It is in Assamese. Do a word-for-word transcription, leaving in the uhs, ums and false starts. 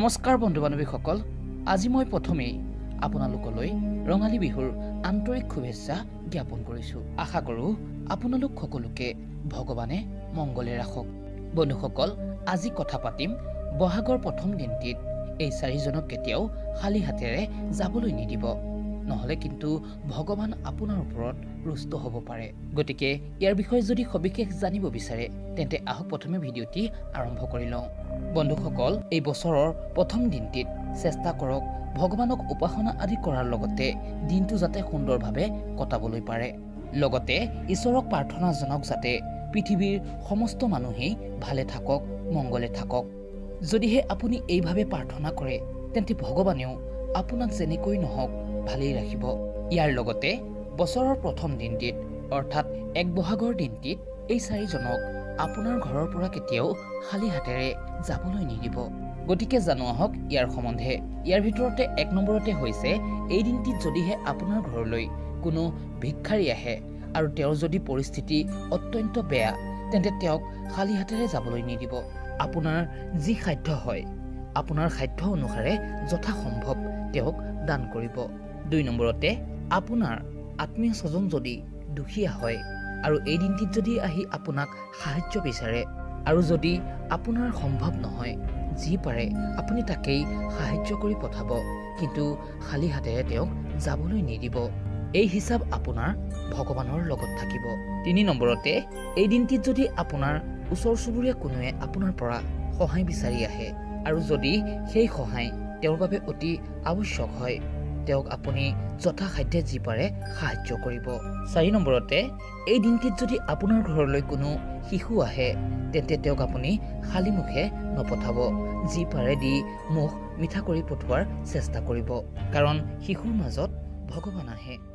নমস্কাৰ বন্ধু বান্ধৱীসকল, আজি মই প্ৰথমেই আপোনালোকলৈ ৰঙালী বিহুৰ আন্তৰিক শুভেচ্ছা জ্ঞাপন কৰিছোঁ। আশা কৰোঁ আপোনালোক সকলোকে ভগৱানে মংগলে ৰাখক। বন্ধুসকল, আজি কথা পাতিম বহাগৰ প্ৰথম দিনটিত এই চাৰিজনক কেতিয়াও খালী হাতেৰে যাবলৈ নিদিব, নহ'লে কিন্তু ভগৱান আপোনাৰ ওপৰত ৰুষ্ট হ'ব পাৰে। গতিকে ইয়াৰ বিষয়ে যদি সবিশেষ জানিব বিচাৰে তেন্তে আহক প্ৰথমে ভিডিঅ'টি আৰম্ভ কৰি লওঁ। বন্ধুসকল, এই বছৰৰ প্ৰথম দিনটিত চেষ্টা কৰক ভগৱানক উপাসনা আদি কৰাৰ লগতে দিনটো যাতে সুন্দৰভাৱে কটাবলৈ পাৰে। লগতে ঈশ্বৰক প্ৰাৰ্থনা জনাওক যাতে পৃথিৱীৰ সমস্ত মানুহেই ভালে থাকক, মংগলে থাকক। যদিহে আপুনি এইভাৱে প্ৰাৰ্থনা কৰে তেন্তে ভগৱানেও আপোনাক যেনেকৈ নহওক ভালেই ৰাখিব। ইয়াৰ লগতে বছৰৰ প্ৰথম দিনটিত অৰ্থাৎ এক বহাগৰ দিনটিত এই চাৰিজনক আপোনাৰ ঘৰৰ পৰা কেতিয়াও খালী হাতেৰে যাবলৈ নিদিব। গতিকে জানো আহক ইয়াৰ সম্বন্ধে। ইয়াৰ ভিতৰতে এক নম্বৰতে হৈছে এই দিনটিত যদিহে আপোনাৰ ঘৰলৈ কোনো ভিক্ষাৰী আহে আৰু তেওঁৰ যদি পৰিস্থিতি অত্যন্ত বেয়া তেন্তে তেওঁক খালী হাতেৰে যাবলৈ নিদিব। আপোনাৰ যি সাধ্য হয় আপোনাৰ সাধ্য অনুসাৰে যথাসম্ভৱ তেওঁক দান কৰিব। দুই নম্বৰতে আপোনাৰ আত্মীয় স্বজন যদি দুখীয়া হয় আৰু এই দিনটিত যদি আহি আপোনাক সাহায্য বিচাৰে আৰু যদি আপোনাৰ সম্ভৱ নহয়, যি পাৰে আপুনি তাকেই সাহায্য কৰি পঠাব, কিন্তু খালী হাতেৰে তেওঁক যাবলৈ নিদিব। এই হিচাপ আপোনাৰ ভগৱানৰ লগত থাকিব। তিনি নম্বৰতে এই দিনটিত যদি আপোনাৰ ওচৰ চুবুৰীয়া কোনোৱে আপোনাৰ পৰা সহায় বিচাৰি আহে আৰু যদি সেই সহায় তেওঁৰ বাবে অতি আৱশ্যক হয় তেওঁক আপুনি যথাসাধ্যে যি পাৰে সাহায্য কৰিব। চাৰি নম্বৰতে এই দিনটিত যদি আপোনাৰ ঘৰলৈ কোনো শিশু আহে তেন্তে তেওঁক আপুনি খালী মুখে নপঠাব, যি পাৰে দি মুখ মিঠা কৰি পঠোৱাৰ চেষ্টা কৰিব, কাৰণ শিশুৰ মাজত ভগৱান আহে।